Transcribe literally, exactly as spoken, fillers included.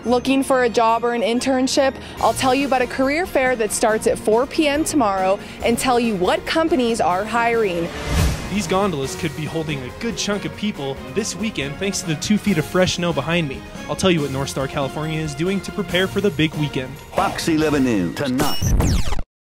Looking for a job or an internship? I'll tell you about a career fair that starts at four p m tomorrow and tell you what companies are hiring. These gondolas could be holding a good chunk of people this weekend thanks to the two feet of fresh snow behind me. I'll tell you what North Star, California is doing to prepare for the big weekend. Fox eleven News tonight.